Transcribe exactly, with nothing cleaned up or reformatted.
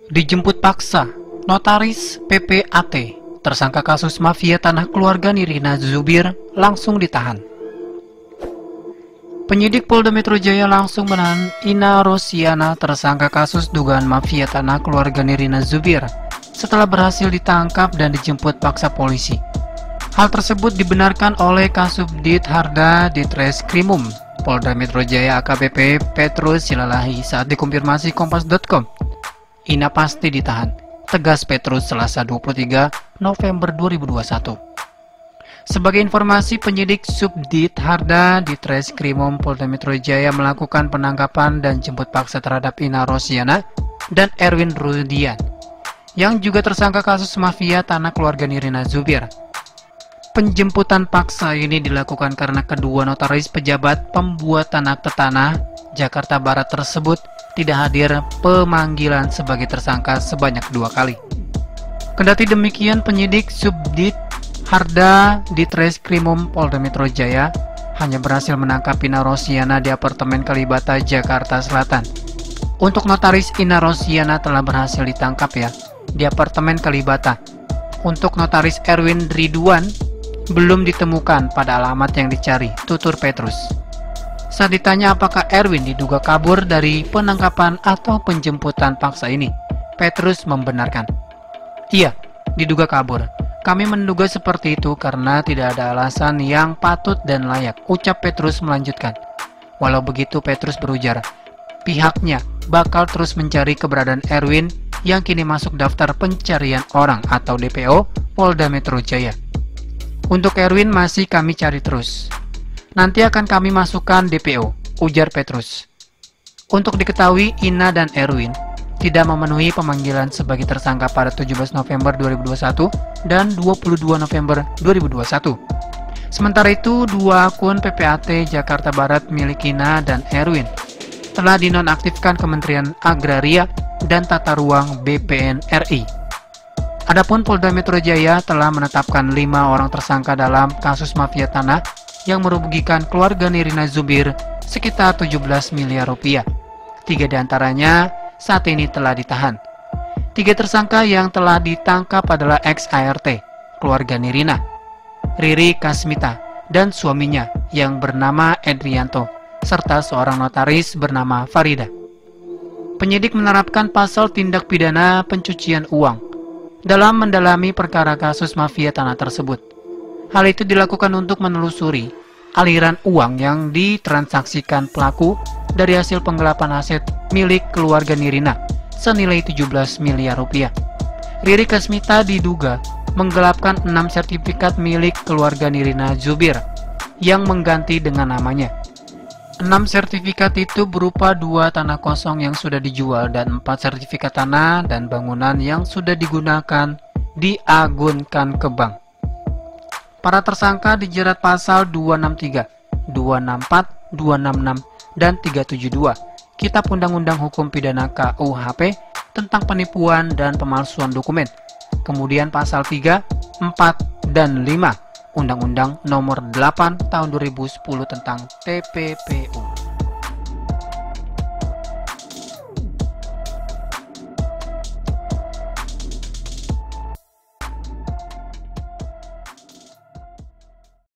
Dijemput paksa, notaris P P A T, tersangka kasus mafia tanah keluarga Nirina Zubir, langsung ditahan. Penyidik Polda Metro Jaya langsung menahan Ina Rosiana, tersangka kasus dugaan mafia tanah keluarga Nirina Zubir, setelah berhasil ditangkap dan dijemput paksa polisi. Hal tersebut dibenarkan oleh Kasubdit Harda Ditreskrimum Polda Metro Jaya A K B P Petrus Silalahi saat dikonfirmasi Kompas titik com. Ina pasti ditahan, tegas Petrus Selasa dua puluh tiga November dua ribu dua puluh satu. Sebagai informasi, penyidik Subdit Harda Ditreskrimum Polda Metro Jaya melakukan penangkapan dan jemput paksa terhadap Ina Rosiana dan Erwin Rudian, yang juga tersangka kasus mafia tanah keluarga Nirina Zubir. Penjemputan paksa ini dilakukan karena kedua notaris pejabat pembuatan akte tanah Jakarta Barat tersebut tidak hadir pemanggilan sebagai tersangka sebanyak dua kali. Kendati demikian, penyidik Subdit Harda Ditreskrimum Polda Metro Jaya hanya berhasil menangkap Ina Rosiana di apartemen Kalibata, Jakarta Selatan. Untuk notaris, Ina Rosiana telah berhasil ditangkap ya di apartemen Kalibata. Untuk notaris Erwin Ridwan belum ditemukan pada alamat yang dicari, tutur Petrus. Saat ditanya apakah Erwin diduga kabur dari penangkapan atau penjemputan paksa ini, Petrus membenarkan. Iya, diduga kabur. Kami menduga seperti itu karena tidak ada alasan yang patut dan layak, ucap Petrus melanjutkan. Walau begitu, Petrus berujar, pihaknya bakal terus mencari keberadaan Erwin yang kini masuk daftar pencarian orang atau D P O Polda Metro Jaya. Untuk Erwin masih kami cari terus. Nanti akan kami masukkan D P O, ujar Petrus. Untuk diketahui, Ina dan Erwin tidak memenuhi pemanggilan sebagai tersangka pada tujuh belas November dua ribu dua puluh satu dan dua puluh dua November dua ribu dua puluh satu. Sementara itu, dua akun P P A T Jakarta Barat milik Ina dan Erwin telah dinonaktifkan Kementerian Agraria dan Tata Ruang B P N R I. Adapun Polda Metro Jaya telah menetapkan lima orang tersangka dalam kasus mafia tanah yang merugikan keluarga Nirina Zubir sekitar tujuh belas miliar rupiah. Tiga diantaranya saat ini telah ditahan. Tiga tersangka yang telah ditangkap adalah ex A R T, keluarga Nirina, Riri Kasmita, dan suaminya yang bernama Edrianto, serta seorang notaris bernama Farida. Penyidik menerapkan pasal tindak pidana pencucian uang dalam mendalami perkara kasus mafia tanah tersebut. Hal itu dilakukan untuk menelusuri aliran uang yang ditransaksikan pelaku dari hasil penggelapan aset milik keluarga Nirina senilai tujuh belas miliar rupiah. Riri Kasmita diduga menggelapkan enam sertifikat milik keluarga Nirina Zubir yang mengganti dengan namanya. Enam sertifikat itu berupa dua tanah kosong yang sudah dijual dan empat sertifikat tanah dan bangunan yang sudah digunakan diagunkan ke bank. Para tersangka dijerat pasal dua enam tiga, dua enam empat, dua enam enam, dan tiga tujuh dua Kitab Undang-Undang Hukum Pidana K U H P tentang penipuan dan pemalsuan dokumen. Kemudian pasal tiga, empat, dan lima Undang-Undang Nomor delapan Tahun dua ribu sepuluh tentang T P P U.